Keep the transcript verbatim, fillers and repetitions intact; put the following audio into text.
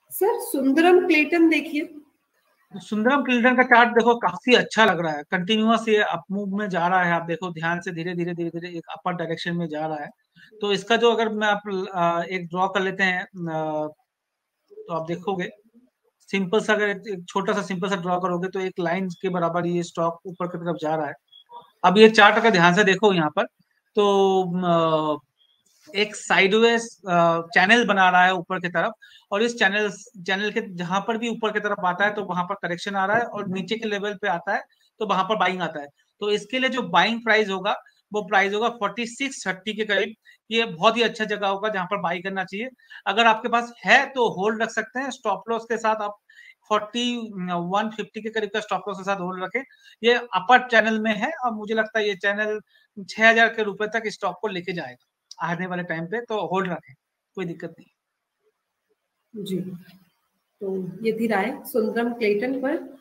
Sir Sundaram Clayton देखिए, Sundaram Clinton का chart देखो काफी अच्छा लग रहा है, कंटिन्यूअस ये अप मूव में जा रहा है। आप देखो ध्यान से, धीरे धीरे धीरे धीरे एक अपर डायरेक्शन में जा रहा है। तो इसका जो अगर मैं आप आ, एक ड्रॉ कर लेते हैं, आ, तो आप देखोगे सिंपल सा, अगर एक छोटा सा सिंपल सा ड्रॉ करोगे तो एक लाइन के बराबर ये स्टॉक ऊपर की तरफ जा रहा है। अब ये चार्ट अगर ध्यान से देखो यहाँ पर, तो एक साइडवेज चैनल बना रहा है ऊपर की तरफ, और इस चैनल चैनल के जहां पर भी ऊपर की तरफ आता है तो वहां पर करेक्शन आ रहा है, और नीचे के लेवल पे आता है तो वहां पर बाइंग आता है। तो इसके लिए जो बाइंग प्राइस होगा वो प्राइस होगा फोर्टी सिक्स थर्टी के करीब। ये बहुत ही अच्छा जगह होगा जहां पर बाई करना चाहिए। अगर आपके पास है तो होल्ड रख सकते हैं, स्टॉप लॉस के साथ आप फोर्टी वन फिफ्टी के करीब का स्टॉप लॉस के साथ होल्ड रखें। ये अपर चैनल में है और मुझे लगता है ये चैनल छह हजार के रुपए तक स्टॉक को लेके जाएगा आने वाले टाइम पे, तो होल्ड रखें, कोई दिक्कत नहीं। जी, तो ये थी राय सुंदरम क्लेटन पर।